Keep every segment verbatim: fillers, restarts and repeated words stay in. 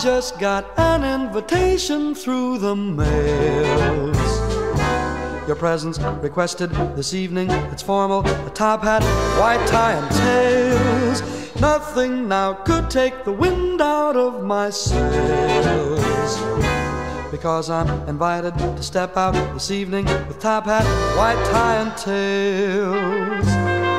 just got an invitation through the mails. Your presence requested this evening. It's formal, a top hat, white tie and tails. Nothing now could take the wind out of my sails. Because I'm invited to step out this evening with top hat, white tie and tails.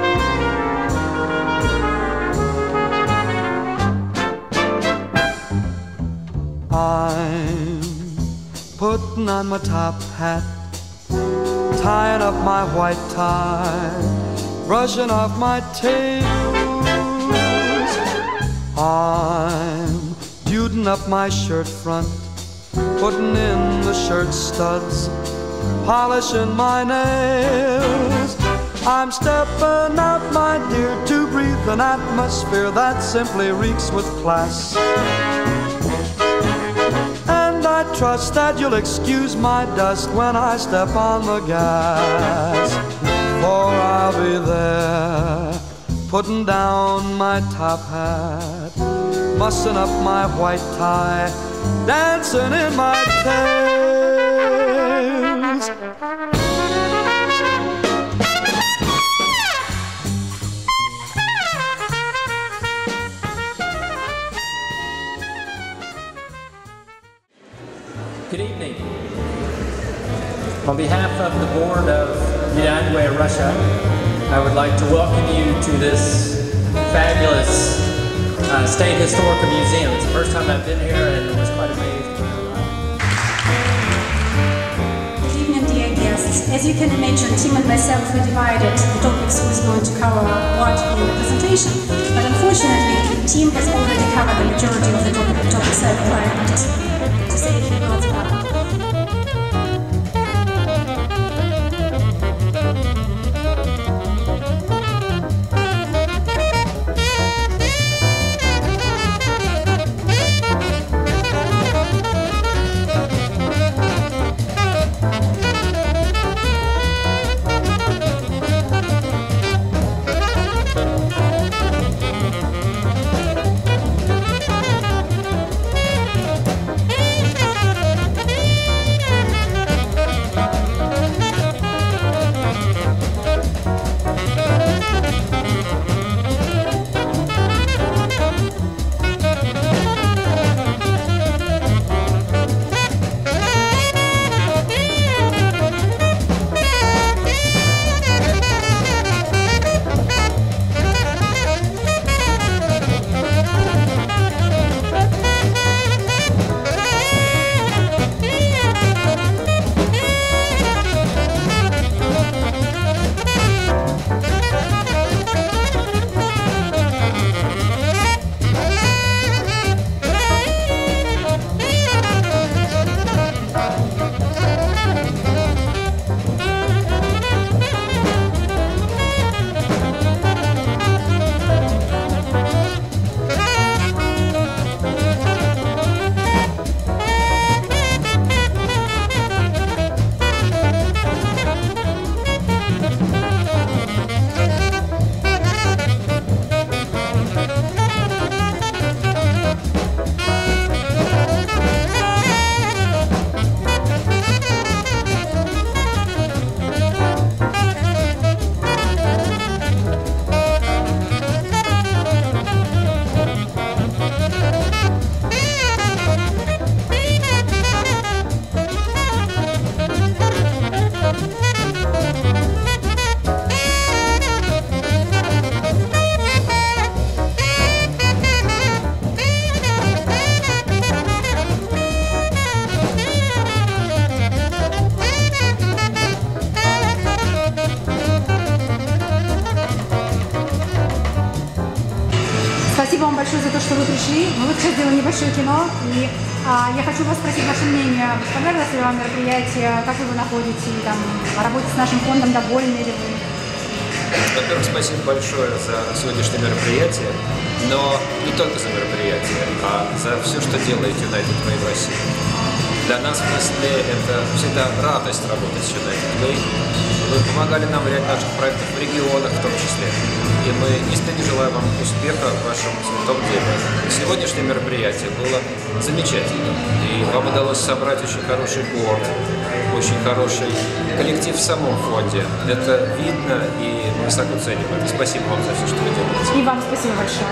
I'm putting on my top hat, tying up my white tie, brushing off my tails. I'm duding up my shirt front, putting in the shirt studs, polishing my nails. I'm stepping out, my dear, to breathe an atmosphere that simply reeks with class. And I trust that you'll excuse my dust when I step on the gas. For I'll be there, putting down my top hat, mussing up my white tie, dancing in my tails. Good evening. On behalf of the board of United Way of Russia, I would like to welcome you to this fabulous uh, State Historical Museum. It's the first time I've been here and I was quite amazed. Good evening, dear guests. As you can imagine, Tim and myself we divided the topics who is going to cover what in the presentation, but unfortunately, Tim has already covered the majority of the topics I would like to say a few words about. Спасибо вам большое за то, что вы пришли. Мы вот сейчас делаем небольшое кино, и а, я хочу вас спросить ваше мнение. Понравилось ли вам мероприятие? Как вы его находите? Там, о работе с нашим фондом довольны ли вы? Во-первых, спасибо большое за сегодняшнее мероприятие, но не только за мероприятие, а за все, что делает United Way в России. Для нас в Nestlé это всегда радость работать с United Way. Вы помогали нам в ряде наших проектов в регионах в том числе. И мы искренне желаем вам успеха в вашем святом деле. Сегодняшнее мероприятие было замечательно. И вам удалось собрать очень хороший борд, очень хороший коллектив в самом фонде. Это видно, и мы высоко ценим это. Спасибо вам за все, что вы делаете. И вам спасибо большое.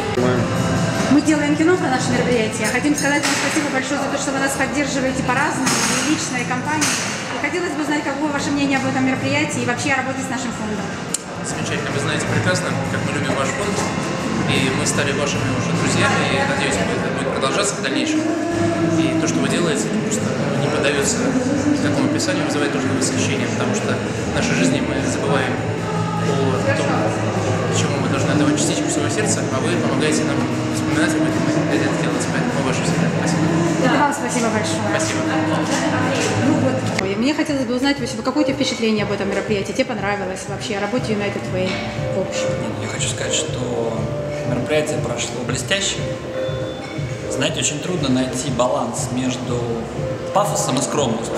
Мы делаем кино про наше мероприятие. Хотим сказать вам спасибо большое за то, что вы нас поддерживаете по-разному, и лично, и компании. И хотелось бы узнать, какое ваше мнение об этом мероприятии и вообще о работе с нашим фондом. Замечательно. Вы знаете прекрасно, как мы любим ваш фонд. И мы стали вашими уже друзьями, и, надеюсь, это будет продолжаться в дальнейшем. И то, что вы делаете, это просто не поддается такому описанию, вызывает только восхищение, потому что в нашей жизни мы забываем о том, чему мы должны отдавать частичку своего сердца, а вы помогаете нам вспоминать об этом и это делать. Поэтому ваше всегда. Спасибо. И вам спасибо большое. Спасибо. Ну вот. Ой, мне хотелось бы узнать, какое у тебя впечатление об этом мероприятии? Тебе понравилось вообще о работе United Way в общем? Я хочу сказать, что мероприятие прошло блестяще. Знаете, очень трудно найти баланс между пафосом и скромностью.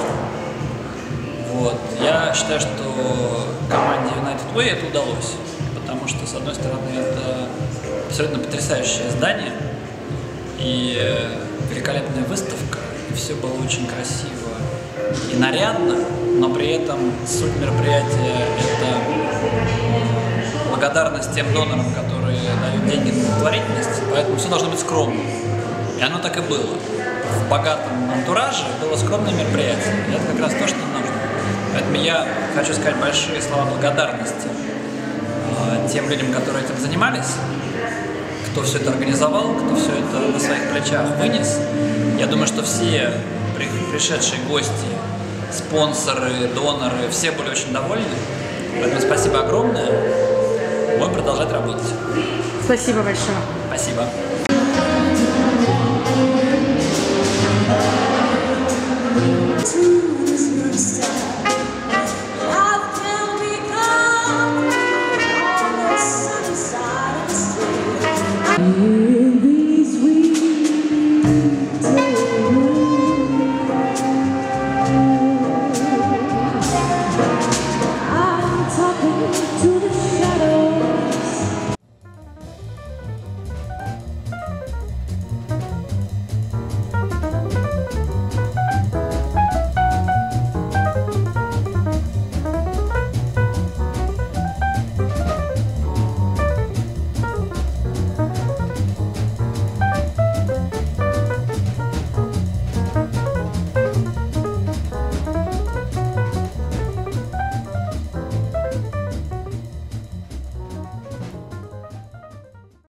Вот. Я считаю, что команде United Way это удалось, потому что, с одной стороны, это абсолютно потрясающее здание и великолепная выставка, и все было очень красиво и нарядно, но при этом суть мероприятия – это благодарность тем донорам, которые дают деньги на благотворительность, поэтому все должно быть скромно. И оно так и было. В богатом антураже было скромное мероприятие, и это как раз то, что нужно. Поэтому я хочу сказать большие слова благодарности э, тем людям, которые этим занимались, кто все это организовал, кто все это на своих плечах вынес. Я думаю, что все при, пришедшие гости, спонсоры, доноры, все были очень довольны. Поэтому спасибо огромное. Будем продолжать работать. Спасибо большое. Спасибо. To